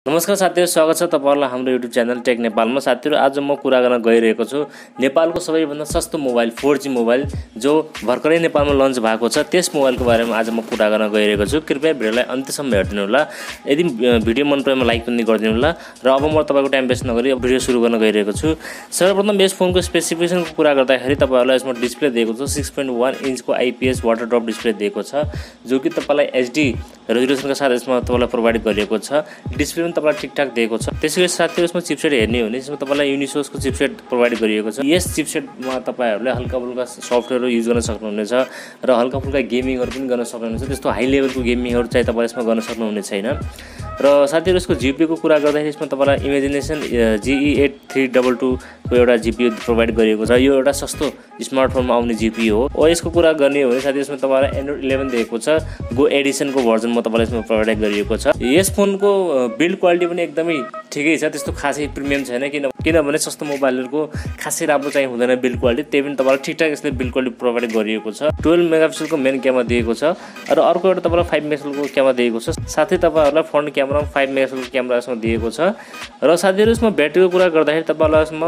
नमस्कार साथीहरु, स्वागत छ तपाईहरुलाई हाम्रो युट्युब च्यानल टेक नेपालमा। साथीहरु, आज म कुरा गर्न गइरहेको छु नेपालको सबैभन्दा सस्तो मोबाइल 4G मोबाइल जो भर्खरै नेपालमा लन्च भएको छ त्यस मोबाइलको बारेमा आज म कुरा गर्न गइरहेको छु। कृपया भिडियोलाई अन्त्यसम्म हेर्दिनु होला। यदि भिडियो मन परेमा लाइक पनि गरिदिनु होला। र अब म तपाईको टाइम वेस्ट नगरी भिडियो सुरु गर्न गइरहेको छु। सर्वप्रथम यस फोनको स्पेसिफिकेसनको कुरा गर्दाखेरि तपाईहरुलाई यसमा डिस्प्ले दिएको छ 6.1 इन्चको आईपीएस वाटर ड्रप डिस्प्ले दिएको छ जो कि तपाईलाई एचडी रेजोल्युसनका साथ यसमा तपाईलाई प्रोवाइड गरिएको छ। डिस्प्ले तपाईलाई ठीकठाक दिएको छ। त्यसैगरी साथीहरु, यसमा चिपसेट हेर्ने हो भने यसमा तपाईलाई युनिसोसको चिपसेट प्रोवाइड गरिएको छ। यस चिपसेटमा तपाईहरुले हल्काफुल्का सफ्टवेयरहरु युज गर्न सक्नुहुनेछ र हल्काफुल्का गेमिङहरु पनि गर्न सक्नुहुनेछ। त्यस्तो हाई लेभलको गेमिङहरु चाहिँ तपाईले यसमा गर्न सक्नुहुने छैन। र साथीहरु, यसको जीपीयू को कुरा गर्दाखेरि यसमा तपाईलाई इमेजिनेसन GE8322 को एउटा जीपीयू प्रोवाइड गरिएको छ। यो एउटा सस्तो स्मार्टफोनमा आउने जीपीयू हो। ओएस को कुरा गर्ने हो भने साथीहरु, यसमा तपाईलाई एन्ड्रोइड 11 दिएको छ। गो एडिसनको भर्जन म तपाईलाई यसमा प्रोवाइड गरिएको छ। यस फोनको बिल्ड क्वालिटी पनि एकदमै ठिकै छ, त्यस्तो खासै प्रिमियम छैन किनभने सस्तो मोबाइलहरुको खासै राम्रो चाहिँ हुँदैन बिल्ड क्वालिटी। त्यही पनि तपाईलाई ठीकठाक यसले बिल्ड क्वालिटी प्रोवाइड गरिएको छ। 12 मेगापिक्सलको मेन क्यामेरा दिएको छ र अर्को एउटा तपाईलाई 5 मेगापिक्सलको क्यामेरा दिएको छ। साथै तपाईहरुलाई फ्रन्ट क्यामेरामा 5 मेगापिक्सलको क्यामेरा यसमा दिएको छ। र साथीहरु, यसमा ब्याट्रीको कुरा गर्दाखेरि तपाईलाई यसमा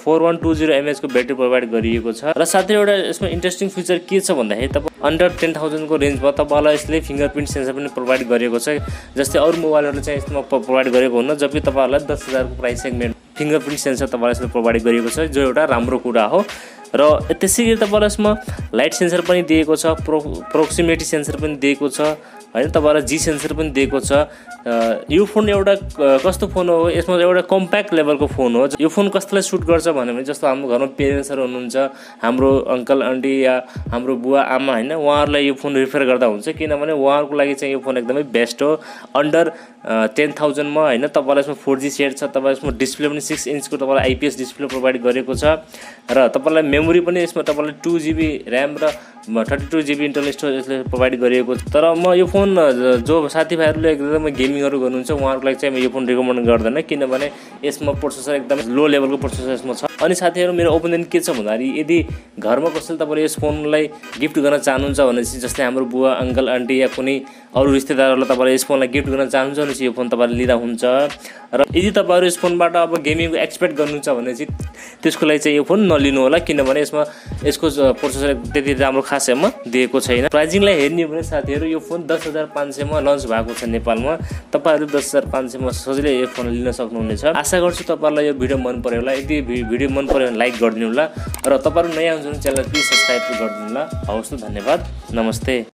4120 mAh को ब्याट्री प्रोवाइड गरिएको छ। र साथै एउटा यसमा इन्ट्रेस्टिङ फिचर के छ भन्दाखेरि तपाई अन्डर 10,000 को रेन्जमा तपाईलाई यसले फिंगरप्रिन्ट सेन्सर पनि प्रोवाइड गरिएको छ। जस्तै अरु मोबाइलहरुले चाहिँ यसमा प्रोवाइड गरेको हुन्न, जबकि तपाईहरुलाई 10,000 को प्राइस सेगमेन्ट फिंगरप्रिन्ट सेन्सर तपाईलाई यसले प्रोवाइड गरिएको छ, जो एउटा राम्रो कुरा हो। र त्यसैगरी तपाईलाई यसमा लाइट सेन्सर पनि दिएको छ, प्रोक्सिमिटी सेन्सर पनि दिएको छ हैन, तपाईलाई जी सेन्सर पनि दिएको छ। यो फोन एउटा कस्तो फोन हो, यसमा एउटा कम्प्याक्ट लेभलको फोन हो। यो फोन कस्तोलाई सुट गर्छ भने जस्तो हाम्रो घरमा पेरेन्ट्सहरु हुनुहुन्छ, हाम्रो अंकल आन्टी या हाम्रो बुवा आमा हैन, उहाँहरुलाई यो फोन रिफर गर्दा हुन्छ किनभने उहाँहरुको लागि चाहिँ यो फोन एकदमै बेस्ट हो। अन्डर 10,000 मा हैन, तपाईलाई यसमा 4G सेट छ। तपाईलाई यसमा डिस्प्ले पनि 6 इन्चको तपाईलाई आईपीएस डिस्प्ले प्रोवाइड गरेको छ र तपाईलाई मेमोरी पनि यसमा तपाईलाई 2GB र्याम र 32GB इन्टरनल स्टोरेज यसले प्रोवाइड गरिएको छ। तर म यो फोन जो साथीभाइहरुले एकदमै गेमिङहरु गर्नुहुन्छ उहाँहरुको लागि चाहिँ म यो फोन रिकमेन्ड गर्दैन किनभने यसमा प्रोसेसर एकदमै लो लेभलको प्रोसेसर यसमा छ। अनि साथीहरु, मेरो ओपिनियन के छ भन्दाखेरि यदि घरमा कसैले तपाईले यस फोनलाई गिफ्ट गर्न चाहनुहुन्छ भने जस्तै हाम्रो बुवा अंकल आन्टी या कुनै अरु रिश्तेदारहरुलाई तपाईले यस फोनलाई गिफ्ट गर्न चाहनुहुन्छ भने यो फोन तपाईले लिदा हुन्छ। र यदि तपाईहरु यस फोनबाट अब गेमिङको एक्सपेक्ट गर्नुहुन्छ भने चाहिँ त्यसको लागि चाहिँ यो फोन नलिनु होला किनभने यसको प्रोसेसर त्यति राम्रो खासैमा दिएको छैन। प्राइजिङलाई हेर्ने हो भने साथीहरु, यो फोन 10,500 मा लन्च भएको छ नेपालमा। तपाईहरु 10,500 मा सजिलै यो फोन लिन सक्नुहुनेछ। आशा गर्छु तपाईहरुलाई यो भिडियो मन पर्यो होला। यदि भिडियो मन पर्यो भने लाइक गरिदिनु होला र तपाईहरु नयाँ हुनुहुन्छ भने च्यानललाई प्लिज सब्स्क्राइब गरिदिनु होला। हवस् त, धन्यवाद, नमस्ते।